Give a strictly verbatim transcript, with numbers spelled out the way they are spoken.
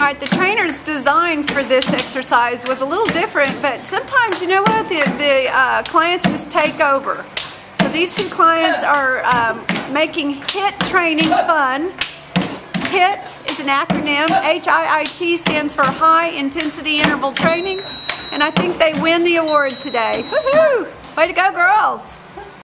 Alright, the trainer's design for this exercise was a little different, but sometimes, you know what, the, the uh, clients just take over. So these two clients are um, making H I T training fun. H I T is an acronym. H I I T stands for High Intensity Interval Training, and I think they win the award today. Woohoo! Way to go, girls!